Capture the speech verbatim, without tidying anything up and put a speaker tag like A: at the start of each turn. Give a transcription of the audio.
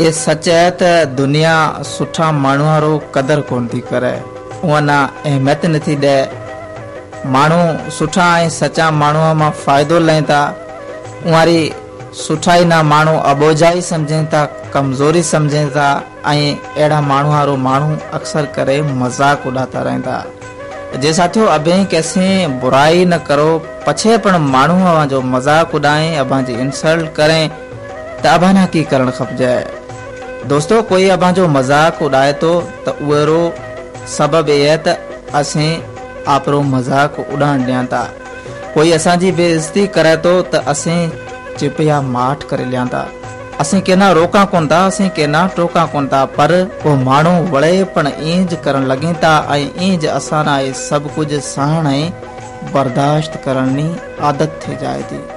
A: ये सच है त दुनिया सुठा माण्हू वारो कदर कोन थी करे, उहा ना अहमियत नथी ॾे। माण्हू सुठा ऐं सचा माण्हूअ मां फ़ाइदो लहिनि था, उहारी सुठाई ना माण्हू अबोजाई सम्झनि था, कमज़ोरी सम्झनि था ऐं अहिड़ा माण्हू वारो माण्हू अक्सर करे मज़ाक उॾाता रहंदा। जे साथियों अभी कैसे बुराई न करो, पछे पण माण्हू जो मज़ाक उॾाएं, अबां जी इंसल्ट करें त अबां ना की करण खपजे। दोस्तों कोई अबां जो मज़ाक उड़ाए तो त उहरो सबब ये त असें आपरो मज़ाक उड़ाण ॾियां था। कोई असां जी बेइज्जती करे तो त असें चिप या माठ करे लिया था। असें केना रोका कोन था, असें केना टोका कोन था, पर वो माण्हू वड़े पण इंज करण लगे था ऐं इंज असां ना सब कुछ सहण ऐं बर्दाश्त करण जी आदत थी जाए थी।